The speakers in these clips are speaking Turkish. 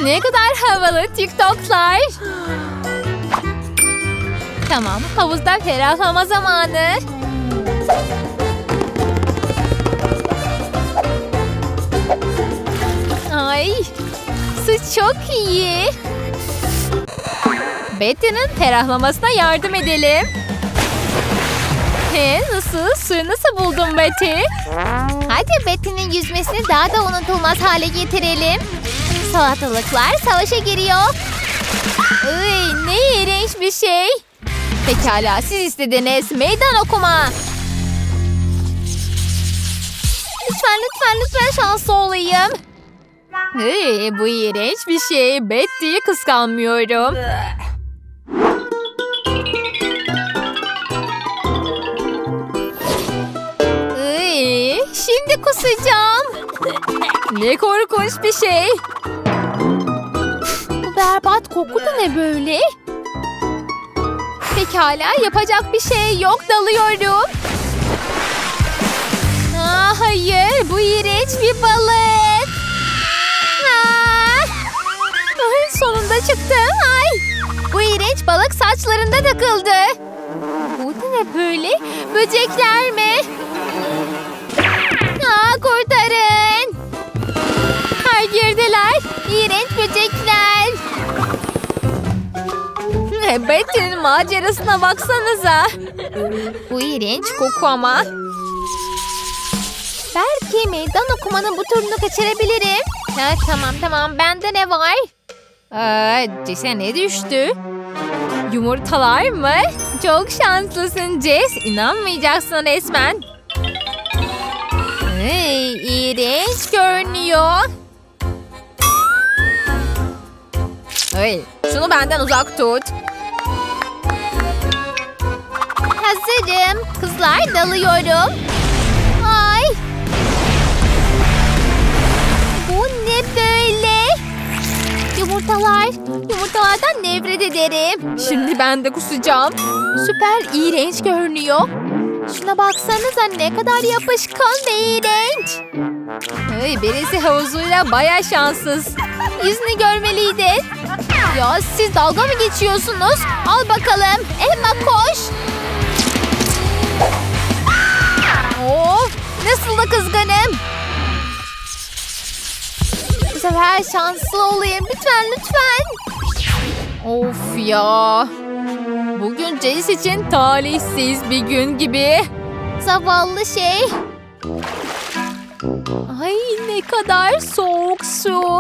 Ne kadar havalı TikTok'lar. Tamam, havuzda ferahlama zamanı. Ay, su çok iyi. Betty'nin ferahlamasına yardım edelim. Nasıl? Suyu nasıl buldun Betty? Hadi Betty'nin yüzmesini daha da unutulmaz hale getirelim. Salatalıklar savaşa giriyor. Ay, ne iğrenç bir şey. Pekala, siz istediniz. Meydan okuma. Lütfen, lütfen, lütfen şanslı olayım. Bu iğrenç bir şey. Betty'yi kıskanmıyorum. Şimdi kusacağım. Ne korkunç bir şey. Bu berbat koku da ne böyle? Pekala, yapacak bir şey yok, dalıyorum. Hayır, bu iğrenç bir balık. Ay, sonunda çıktım. Ay, bu iğrenç balık saçlarında takıldı. Bu da ne böyle? Böcekler mi? Kurtarın. Her yerdeler. İğrenç böcekler. Betty'nin macerasına baksanıza. Bu iğrenç koku ama. Belki meydan okumanın bu turunu kaçırabilirim. Tamam. Bende ne var? Jess'e ne düştü? Yumurtalar mı? Çok şanslısın Jess. İnanmayacaksın resmen. İğrenç görünüyor. Şunu benden uzak tut. Hazırım. Kızlar, dalıyorum. Ay. Bu ne böyle? Yumurtalar. Yumurtalardan nefret ederim. Şimdi ben de kusacağım. Süper iğrenç görünüyor. Şuna baksanıza, ne kadar yapışkan ve iğrenç. Birisi havuzuyla baya şanssız. Yüzünü görmeliydin. Ya siz dalga mı geçiyorsunuz? Al bakalım. Emma koş. Of, nasıl da kızgınım. Bu sefer şanslı olayım. Lütfen. Of ya. Bugün Jess için talihsiz bir gün gibi. Zavallı şey. Ay, ne kadar soğuk su.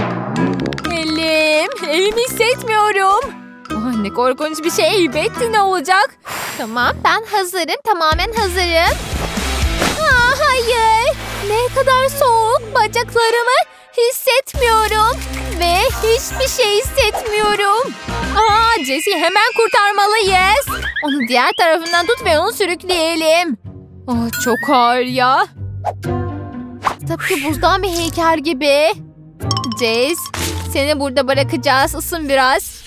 Elim hissetmiyorum. Ne korkunç bir şey. Betty ne olacak? Tamam, ben hazırım. Tamamen hazırım. Hayır. Ne kadar soğuk. Bacaklarımı hissetmiyorum. Ve hiçbir şey hissetmiyorum. Jess'i hemen kurtarmalıyız. Onu diğer tarafından tut ve onu sürükleyelim. Çok ağır ya. Tıpkı buzdan bir heykel gibi. Jess, seni burada bırakacağız. Isın biraz.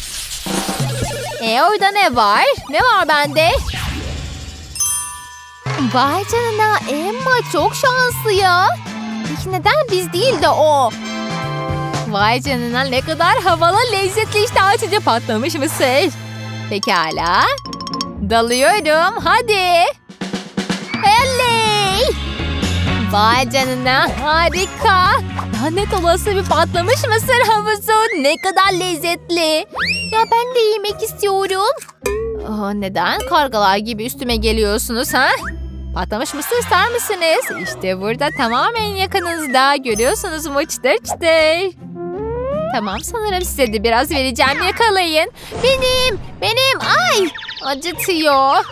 Orada ne var? Ne var bende? Vay canına, Emma çok şanslı ya. Peki neden biz değil de o? Vay canına, ne kadar havalı, lezzetli, iştah açıcı patlamış mısır. Pekala. Dalıyorum, hadi. Oley! Vay canına, harika. Lanet olası bir patlamış mısır havuzu. Ne kadar lezzetli. Ya ben de yemek istiyorum. Neden kargalar gibi üstüme geliyorsunuz ha? Patlamış mısır ister misiniz? İşte burada, tamamen yakınızda. Görüyorsunuz mu? Çıtır çıtır. Tamam, sanırım size de biraz vereceğim. Yakalayın. Benim. Ay, acıtıyor.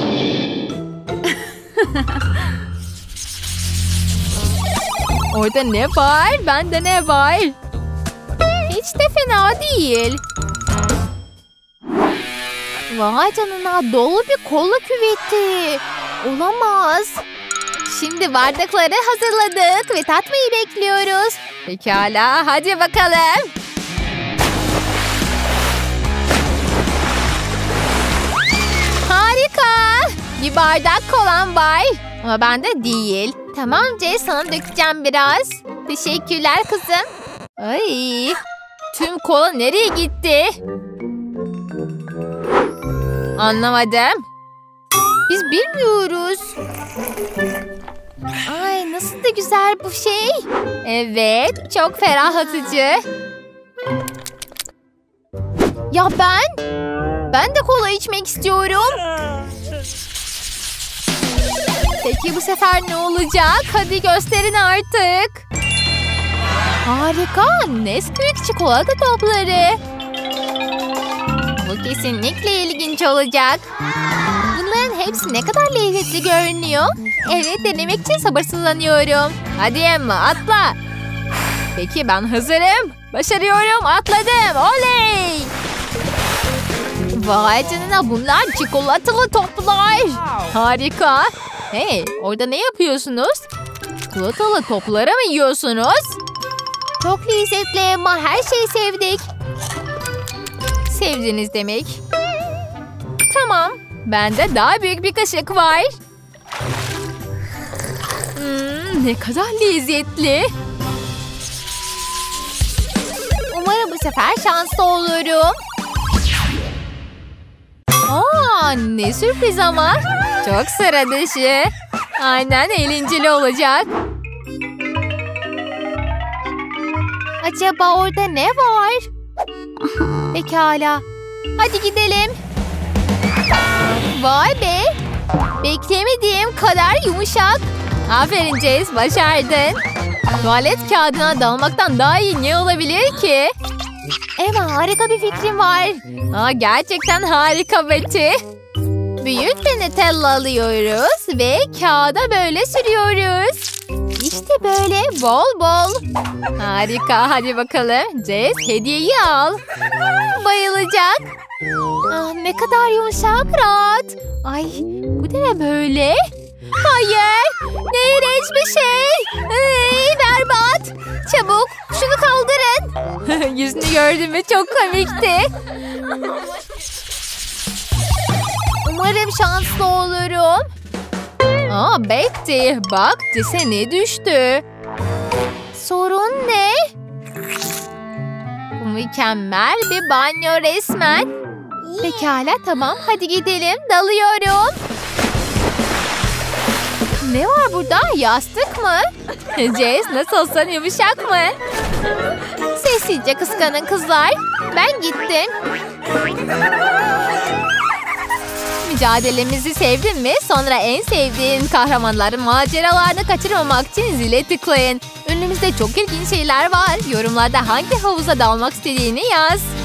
Orada ne var? Bende ne var? Hiç de fena değil. Vay canına, dolu bir kola küveti. Olamaz. Şimdi bardakları hazırladık ve tatmayı bekliyoruz. Pekala, hadi bakalım. Harika. Bir bardak kolam var. Ama bende değil. Tamam Jess, sana dökeceğim biraz. Teşekkürler kızım. Ay, tüm kola nereye gitti? Anlamadım. Biz bilmiyoruz. Ay nasıl da güzel bu şey. Evet, çok ferahlatıcı. Ya ben de kola içmek istiyorum. Peki bu sefer ne olacak? Hadi gösterin artık. Harika. Nesquik çikolata topları. Bu kesinlikle ilginç olacak. Bunların hepsi ne kadar lezzetli görünüyor. Evet, denemek için sabırsızlanıyorum. Hadi Emma, atla. Peki ben hazırım. Başarıyorum, atladım. Oley! Vay canına, bunlar çikolatalı toplar. Harika. Hey, orada ne yapıyorsunuz? Çikolatalı topları mı yiyorsunuz? Çok lezzetli Emma, her şeyi sevdik. Sevdiniz demek. Tamam, bende daha büyük bir kaşık var. Ne kadar lezzetli. Umarım bu sefer şanslı olurum. Aa, ne sürpriz ama. Çok sıra dışı. Aynen, eğlenceli olacak. Acaba orada ne var? Pekala. Hadi gidelim. Vay be. Beklemediğim kadar yumuşak. Aferin Jess, başardın. Tuvalet kağıdına dalmaktan daha iyi ne olabilir ki? Emma, harika bir fikrim var. Gerçekten harika Betty. Büyük bir Nutella alıyoruz ve kağıda böyle sürüyoruz. İşte böyle bol bol. Harika, hadi bakalım. Jess, hediyeyi al. Bayılacak. Ne kadar yumuşak, rahat. Ay, bu ne böyle? Hayır, ne iğrenç bir şey. Berbat. Çabuk, şunu kaldırın. Yüzünü gördüm ve çok komikti. Umarım şanslı olurum. Betty, bak Jess'e ne düştü? Sorun ne? Bu mükemmel bir banyo resmen. Pekala, tamam, hadi gidelim, dalıyorum. Ne var burada? Yastık mı? Jess, nasılsın, yumuşak mı? Sessizce kıskanın kızlar. Ben gittim. Mücadelemizi sevdin mi? Sonra en sevdiğin kahramanların maceralarını kaçırmamak için zile tıklayın. Önümüzde çok ilginç şeyler var. Yorumlarda hangi havuza dalmak istediğini yaz.